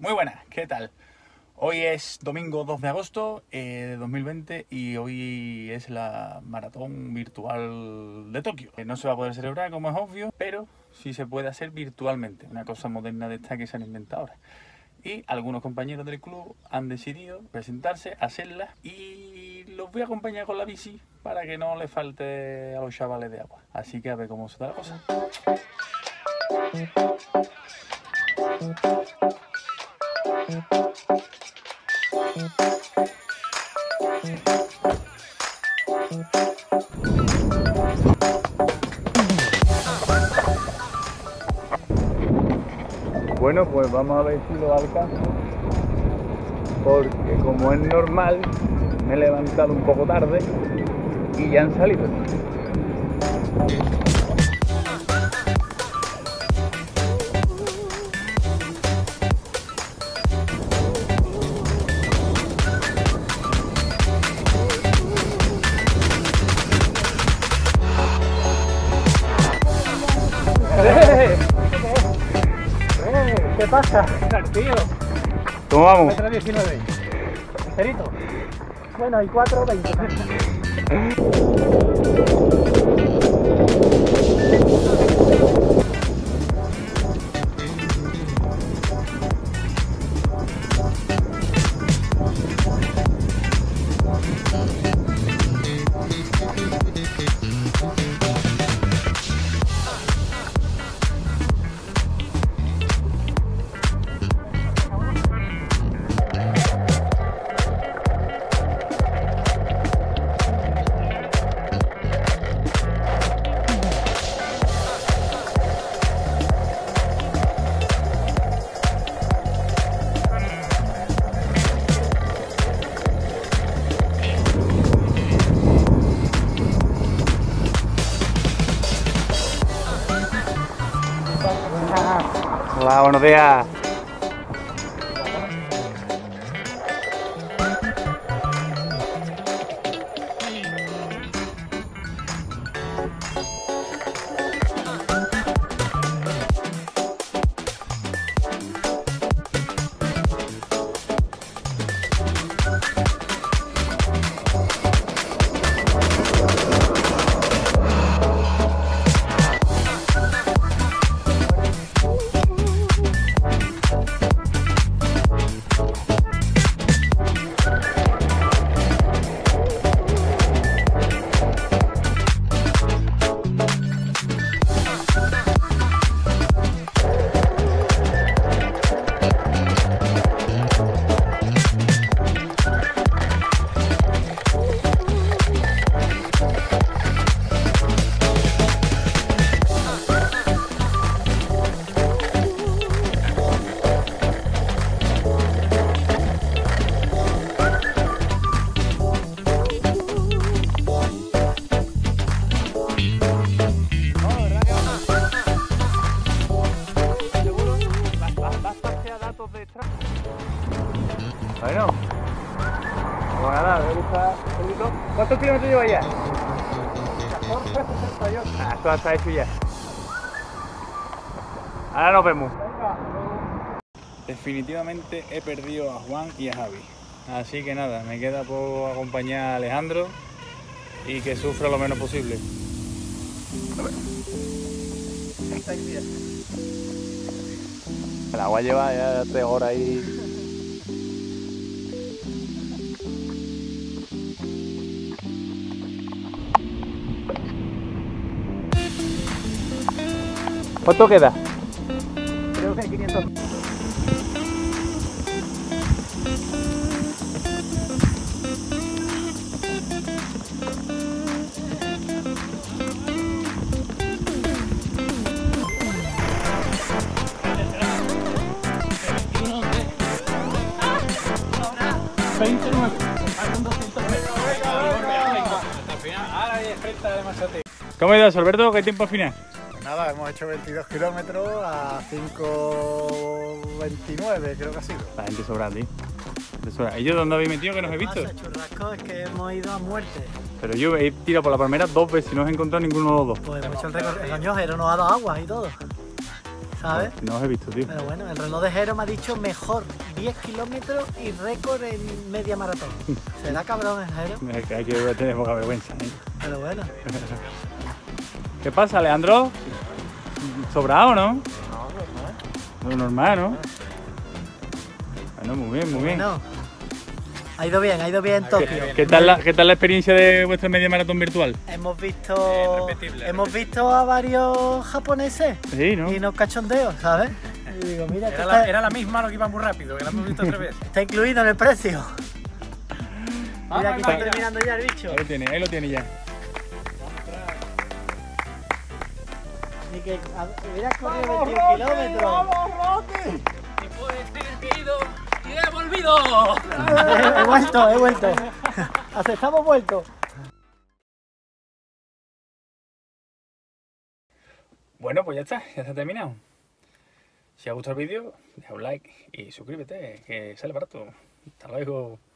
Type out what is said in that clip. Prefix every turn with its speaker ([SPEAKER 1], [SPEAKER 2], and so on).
[SPEAKER 1] Muy buenas, ¿qué tal? Hoy es domingo 2 de agosto de 2020 y hoy es la maratón virtual de Tokio. No se va a poder celebrar, como es obvio, pero sí se puede hacer virtualmente, una cosa moderna de esta que se han inventado ahora. Y algunos compañeros del club han decidido presentarse, hacerla, y los voy a acompañar con la bici para que no les falte a los chavales de agua. Así que a ver cómo se da la cosa. Bueno, pues vamos a ver si lo alcanzo, porque como es normal, me he levantado un poco tarde y ya han salido.
[SPEAKER 2] ¿Qué pasa? Tío.
[SPEAKER 1] ¿Cómo vamos?
[SPEAKER 2] 19. ¿Cerito? Bueno, y 4:20.
[SPEAKER 1] Hola, buenos días. Bueno, pues nada, me gusta. ¿Cuántos kilómetros lleva ya?
[SPEAKER 2] 14:68.
[SPEAKER 1] Ah, esto está hecho ya. Ahora nos vemos. Definitivamente he perdido a Juan y a Javi. Así que nada, me queda por acompañar a Alejandro y que sufra lo menos posible. El agua lleva ya 3 horas ahí. ¿Cuánto queda?
[SPEAKER 2] Creo que hay 500.
[SPEAKER 1] ¿Cómo ha ido eso, Alberto? ¿Qué tiempo al final?
[SPEAKER 2] Nada, hemos hecho 22 kilómetros a 5:29, creo que ha sido.
[SPEAKER 1] La gente sobra, tío. ¿Y yo dónde habéis metido que no os he visto?
[SPEAKER 2] Churrasco, es que hemos ido a muerte.
[SPEAKER 1] Pero yo he tirado por la palmera 2 veces y no he encontrado ninguno de los dos.
[SPEAKER 2] Pues hemos hecho el récord. El Oñojero nos ha dado agua y todo. ¿sabes?
[SPEAKER 1] No os he visto, tío.
[SPEAKER 2] Pero bueno, el reloj de Jero me ha dicho mejor 10 kilómetros y récord en media maratón. Será cabrón el Jero,
[SPEAKER 1] Es que hay que tener poca vergüenza, ¿eh?
[SPEAKER 2] pero bueno.
[SPEAKER 1] ¿Qué pasa, Leandro? ¿Sobrado, no?
[SPEAKER 2] No,
[SPEAKER 1] Lo normal, ¿no? Bueno, muy bien, muy bien.
[SPEAKER 2] no. Ha ido bien en Tokio.
[SPEAKER 1] ¿Qué tal la experiencia de vuestra media maratón virtual?
[SPEAKER 2] Hemos visto a varios japoneses
[SPEAKER 1] Sí, ¿no?
[SPEAKER 2] y nos cachondeos, ¿sabes? Y digo, mira, que
[SPEAKER 3] Era la misma, lo que iba muy rápido, que la hemos visto 3 veces.
[SPEAKER 2] está incluido en el precio. Mira, aquí está
[SPEAKER 1] ahí va.
[SPEAKER 2] terminando ya el bicho.
[SPEAKER 1] Ahí lo tiene ya.
[SPEAKER 2] Ni que hubieras corrido 21 kilómetros.
[SPEAKER 3] Y puedo decir que he ido y he volvido.
[SPEAKER 2] He vuelto. Aceptamos vuelto.
[SPEAKER 1] Bueno, pues ya está terminado. Si os ha gustado el vídeo, deja un like y suscríbete, que sale barato. Hasta luego.